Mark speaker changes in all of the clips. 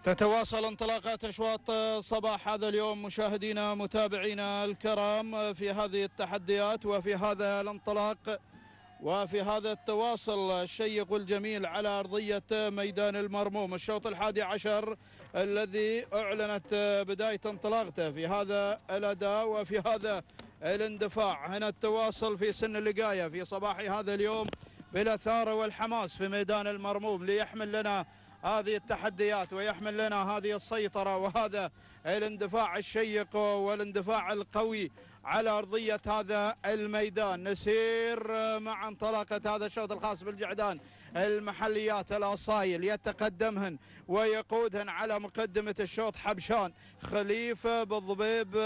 Speaker 1: تتواصل انطلاقات أشواط صباح هذا اليوم مشاهدينا متابعينا الكرام في هذه التحديات وفي هذا الانطلاق وفي هذا التواصل الشيق والجميل على أرضية ميدان المرموم. الشوط 11 الذي أعلنت بداية انطلاقته في هذا الأداء وفي هذا الاندفاع. هنا التواصل في سن اللقاية في صباح هذا اليوم بالأثار والحماس في ميدان المرموم ليحمل لنا هذه التحديات ويحمل لنا هذه السيطرة وهذا الاندفاع الشيق والاندفاع القوي على أرضية هذا الميدان. نسير مع انطلاقة هذا الشوط الخاص بالجعدان. المحليات الأصايل يتقدمهن ويقودهن على مقدمة الشوط حبشان خليفة بالضبيب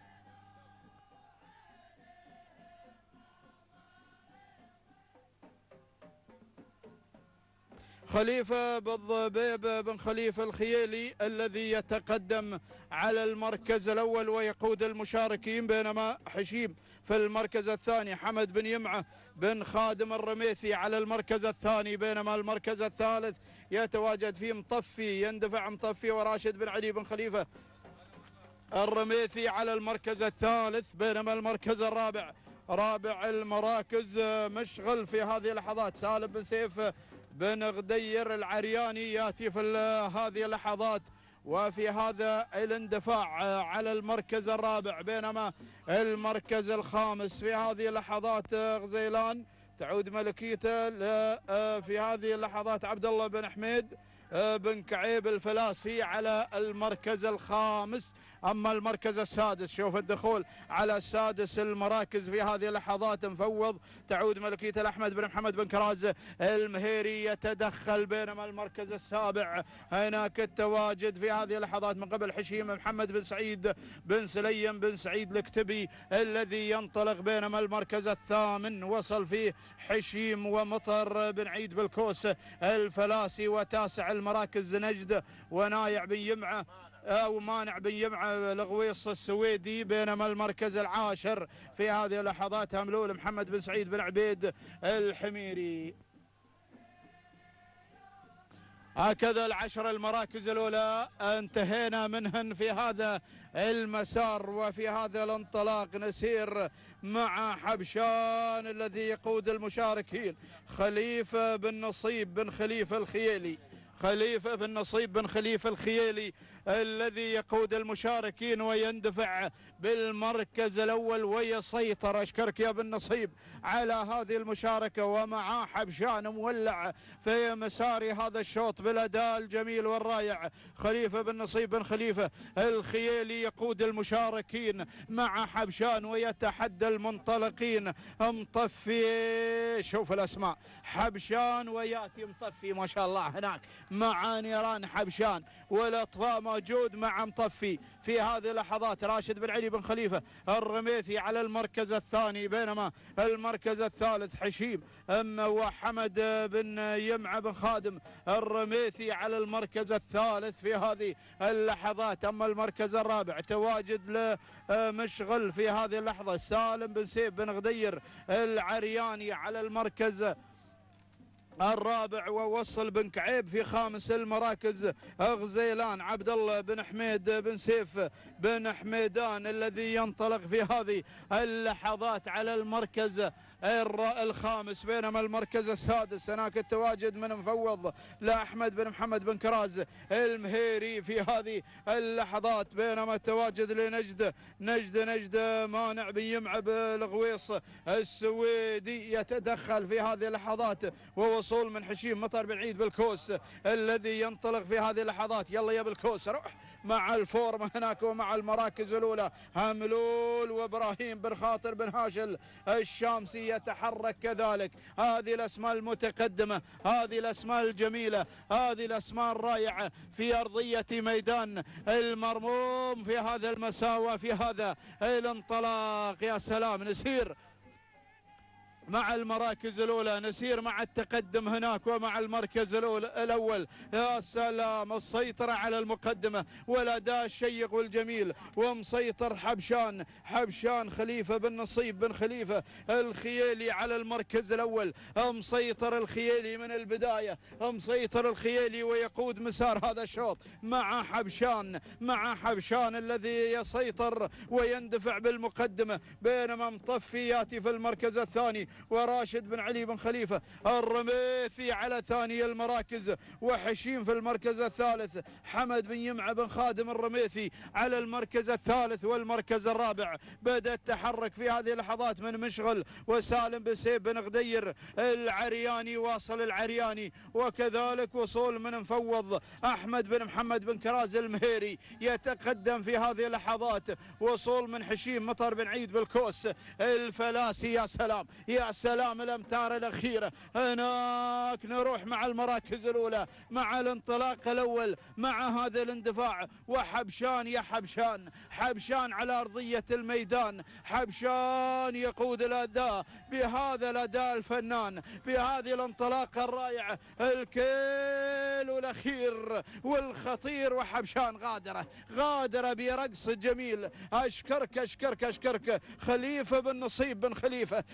Speaker 1: خليفة بالضبيب بن خليفة الخيالي الذي يتقدم على المركز الأول ويقود المشاركين، بينما حشيم في المركز الثاني، حمد بن يمعة بن خادم الرميثي على المركز الثاني، بينما المركز الثالث يتواجد فيه مطفي يندفع مطفي وراشد بن علي بن خليفة الرميثي على المركز الثالث، بينما المركز الرابع رابع المراكز مشغل في هذه اللحظات سالم بن سيف بن غدير العرياني ياتي في هذه اللحظات وفي هذا الاندفاع على المركز الرابع، بينما المركز الخامس في هذه اللحظات غزيلان تعود ملكيته في هذه اللحظات عبد الله بن حميد بن كعيب الفلاسي على المركز الخامس. أما المركز السادس شوف الدخول على السادس المراكز في هذه اللحظات مفوض تعود ملكية الأحمد بن محمد بن كراز المهيري يتدخل، بينما المركز السابع هناك التواجد في هذه اللحظات من قبل حشيم محمد بن سعيد بن سليم بن سعيد الكتبي الذي ينطلق، بينما المركز الثامن وصل فيه حشيم ومطر بن عيد بالكوس الفلاسي، وتاسع المراكز نجد ونايع بن يمعة أو مانع بن يمعة الغويص السويدي، بينما المركز العاشر في هذه اللحظات هملول محمد بن سعيد بن عبيد الحميري. هكذا العشر المراكز الأولى انتهينا منهن في هذا المسار وفي هذا الانطلاق. نسير مع حبشان الذي يقود المشاركين خليفة بن نصيب بن خليفة الخيالي، خليفة بن نصيب بن خليفة الخيالي الذي يقود المشاركين ويندفع بالمركز الأول ويسيطر. أشكرك يا بن نصيب على هذه المشاركة، ومع حبشان مولع في مسار هذا الشوط بالأداء الجميل والرائع. خليفة بن نصيب بن خليفة الخيالي يقود المشاركين مع حبشان ويتحدى المنطلقين. مطفي شوف الأسماء حبشان وياتي مطفي ما شاء الله هناك مع نيران حبشان، والأطفاء موجود مع مطفي في هذه اللحظات. راشد بن علي بن خليفة الرميثي على المركز الثاني، بينما المركز الثالث حشيم وحمد بن يمعة بن خادم الرميثي على المركز الثالث في هذه اللحظات. أما المركز الرابع تواجد لمشغل في هذه اللحظة سالم بن سيف بن غدير العرياني على المركز الرابع، ووصل بن كعيب في خامس المراكز غزيلان عبد الله بن حميد بن سيف بن حميدان الذي ينطلق في هذه اللحظات على المركز الخامس، بينما المركز السادس هناك التواجد من مفوض لأحمد بن محمد بن كراز المهيري في هذه اللحظات، بينما التواجد لنجد نجد مانع بن يمعة بالغويص السويدي يتدخل في هذه اللحظات، ووصول من حشيم مطر بن عيد بالكوس الذي ينطلق في هذه اللحظات. يلا يا بالكوس روح مع الفورم هناك ومع المراكز الأولى هملول وإبراهيم بن خاطر بن هاشل الشامسي يتحرك كذلك. هذه الأسماء المتقدمة، هذه الأسماء الجميلة، هذه الأسماء الرائعة في أرضية ميدان المرموم في هذا المساء وفي هذا الانطلاق. يا سلام نسير مع المراكز الأولى، نسير مع التقدم هناك ومع المركز الأول. يا سلام، السيطرة على المقدمة والأداء الشيق والجميل، ومسيطر حبشان خليفة بن نصيب بن خليفة الخيالي على المركز الأول. مسيطر الخيالي من البداية، مسيطر الخيالي ويقود مسار هذا الشوط مع حبشان الذي يسيطر ويندفع بالمقدمة، بينما مطفي ياتي في المركز الثاني، وراشد بن علي بن خليفة الرميثي على ثاني المراكز، وحشيم في المركز الثالث، حمد بن يمعة بن خادم الرميثي على المركز الثالث والمركز الرابع. بدأ التحرك في هذه اللحظات من مشغل وسالم بن سيف بن غدير العرياني، واصل العرياني، وكذلك وصول من مفوض أحمد بن محمد بن كراز المهيري يتقدم في هذه اللحظات، وصول من حشيم مطر بن عيد بالكوس الفلاسي. يا سلام يا سلام، الأمتار الأخيرة هناك. نروح مع المراكز الأولى مع الانطلاق الأول مع هذا الاندفاع، وحبشان يا حبشان على أرضية الميدان، حبشان يقود الأداء بهذا الأداء الفنان، بهذه الانطلاقة الرائعة، الكيل الأخير والخطير، وحبشان غادرة برقص جميل. أشكرك خليفة بن نصيب بن خليفة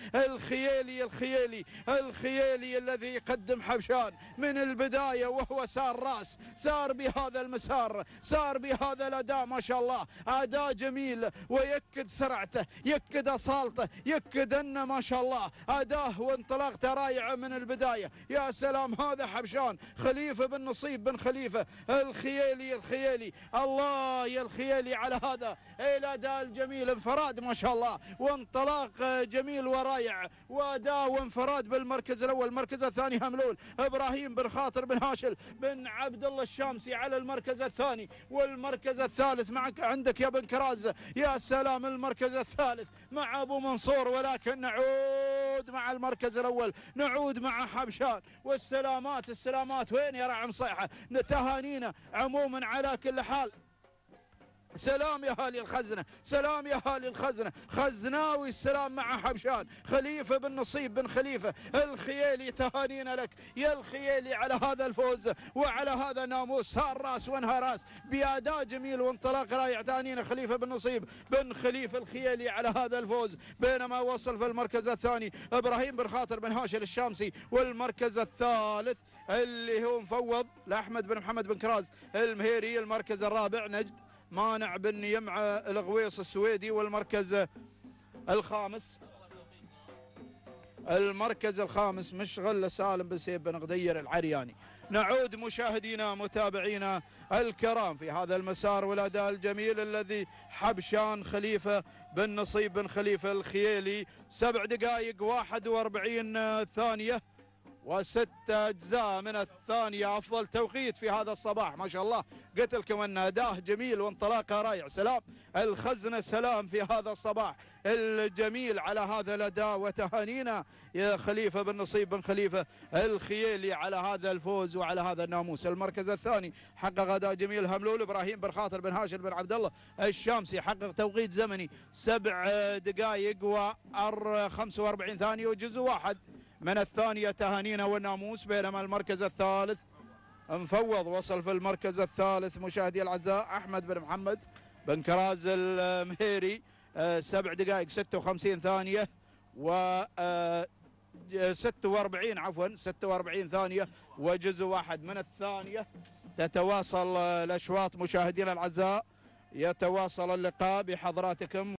Speaker 1: الخيالي الذي يقدم حبشان من البداية، وهو سار بهذا المسار، سار بهذا الأداء، ما شاء الله أداء جميل، ويكد سرعته، يكد أصالته، يكد أن ما شاء الله أداه وانطلاقته رائعة من البداية. يا سلام، هذا حبشان خليفة بن نصيب بن خليفة الخيالي. الله يا الخيالي على هذا الأداء الجميل، انفراد ما شاء الله وانطلاق جميل ورائع، وأداء وانفراد بالمركز الأول. المركز الثاني هملول إبراهيم بن خاطر بن هاشل بن عبد الله الشامسي على المركز الثاني، والمركز الثالث معك عندك يا بن كراز. يا سلام، المركز الثالث مع أبو منصور، ولكن نعود مع المركز الأول، نعود مع حبشان. والسلامات وين يا رعم صيحة، تهانينا عموما على كل حال. سلام يا هالي الخزنة، سلام يا هالي الخزنة، خزناوي السلام مع حبشان خليفة بن نصيب بن خليفة الخيالي. تهانينا لك يا الخيالي على هذا الفوز وعلى هذا الناموس، صار راس وانهى راس بأداء جميل وانطلاق رائع. تهانينا خليفة بن نصيب بن خليفة الخيالي على هذا الفوز، بينما وصل في المركز الثاني إبراهيم بن خاطر بن هاشل الشامسي، والمركز الثالث اللي هو مفوض لأحمد بن محمد بن كراز المهيري. المركز الرابع نجد مانع بن يمعة الغويص السويدي، والمركز الخامس مشغل سالم بن سيف بن غدير العرياني. نعود مشاهدينا متابعينا الكرام في هذا المسار والأداء الجميل الذي حبشان خليفة بن نصيب بن خليفة الخيالي. 7 دقائق 41 ثانية و6 أجزاء من الثانية، أفضل توقيت في هذا الصباح ما شاء الله. قلت لكم أن أداء جميل وانطلاقه رائع. سلام الخزنة، سلام في هذا الصباح الجميل على هذا الأداء، وتهانينا يا خليفة بن نصيب بن خليفة الخيالي على هذا الفوز وعلى هذا الناموس. المركز الثاني حقق أداء جميل هملول إبراهيم بن خاطر بن هاشل بن عبد الله الشامسي، حقق توقيت زمني 7 دقائق و45 ثانية وجزء واحد من الثانية. تهانينا والناموس. بينما المركز الثالث مفوض وصل في المركز الثالث مشاهدي الأعزاء أحمد بن محمد بن كراز المهيري، 7 دقائق 56 ثانية و 46 ثانية وجزء واحد من الثانية. تتواصل الأشواط مشاهدينا الأعزاء، يتواصل اللقاء بحضراتكم.